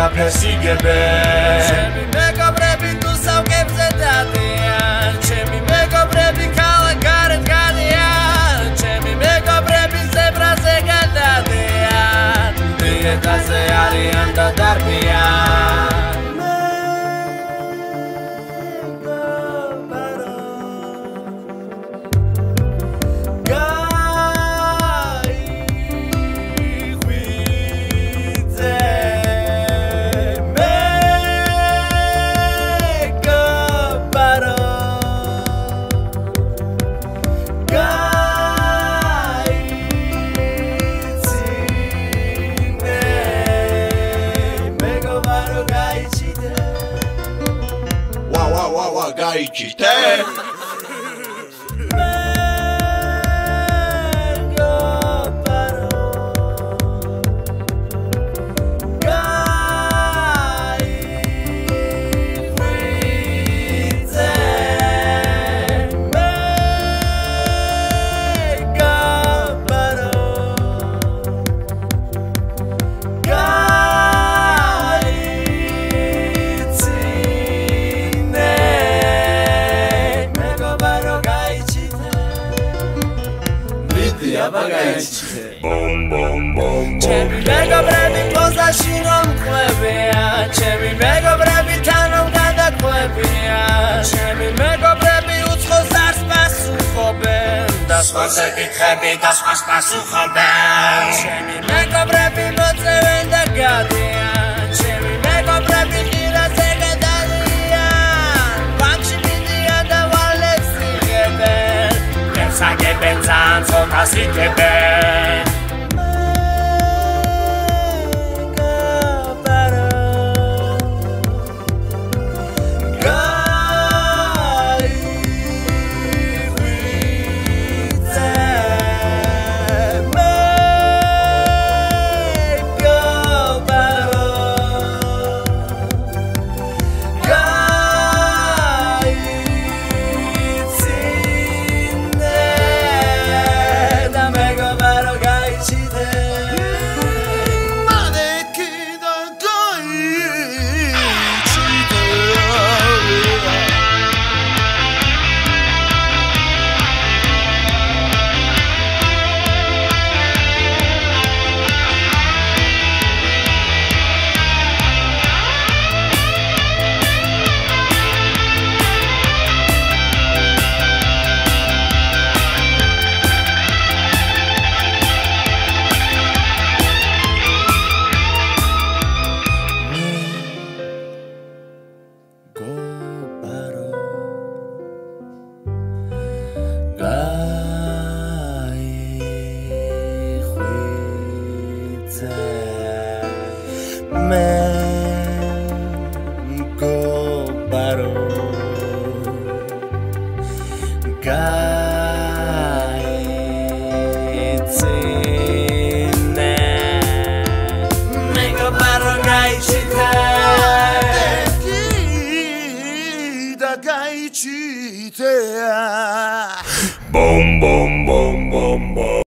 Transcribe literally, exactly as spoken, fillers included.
არაფერს იგებენ ჩემი მეგობრები თუ სავგებზე დადიან ჩემი მეგობრები ქალაქ გარეთ გადიან ჩემი მეგობრები ზებრაზე გადადიან დიეტაზე არიან და დარბიან გაიჩიტე Bom bom bom ჩემი მეგობრები პოზაში რომ ყვებიან ჩემი მეგობრები თანამ გადაყვებიან ჩემი მეგობრები უცხოს არს პასუხობენ და სხვას ეკითხები და სხვას პასუხობენ ჩემი მეგობრები მოწევენ და გადიან ჩემი მეგობრები ხილაზე გადადიან ბანკში მიდიან და ვალებს იღებენებს აგებენ ძალიან ცოტას იგებენ Bom bom bom bom bom